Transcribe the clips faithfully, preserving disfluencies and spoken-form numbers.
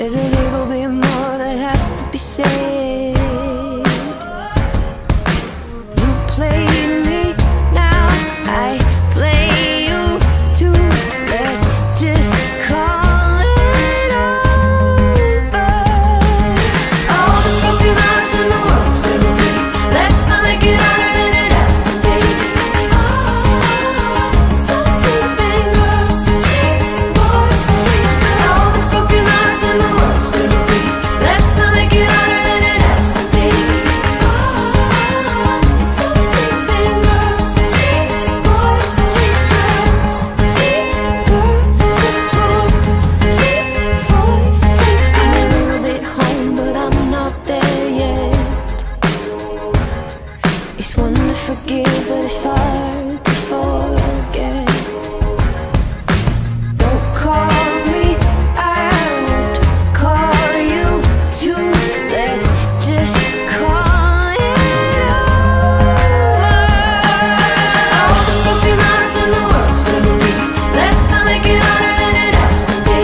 There's a little bit more that has to be said. You play me, now I play you too. Let's just call it over. All the broken hearts in the world still beat. Let's not make it harder than it has to be. Oh, it's all the same thing, girls. Chase boys, chase girls. All the broken hearts in the world still beat. Let's not make it harder than it has to be. Oh, it's all the same thing, girls. Chase boys, chase girls. Chase girls, chase boys. Chase boys, chase girls. I'm a little bit home, but I'm not there yet. It's one to forgive, but it's hard to forget. Don't call me, I won't call you too. Let's just call it over. All the broken hearts in the world still beat. Let's not make it harder than it has to be.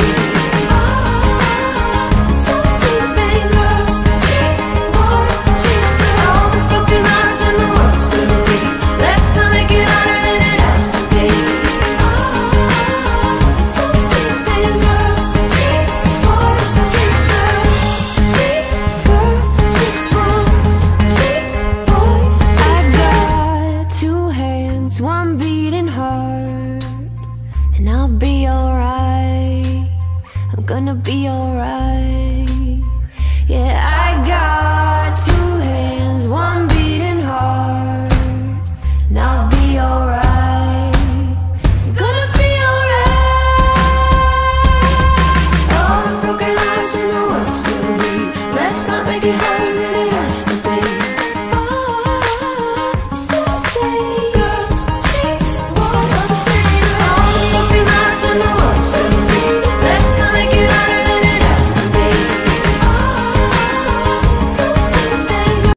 Oh, it's all the same thing, girls. Chase boys, chase girls. All the broken hearts in the world still beat. Let's not make it harder than it has to be. Oh, it's all the same thing, girls. Chase boys, chase girls. Chase girls, chase boys. Chase boys, chase girls. I got two hands, one beating hard, and I'll be alright. I'm gonna be alright. Yeah, I got two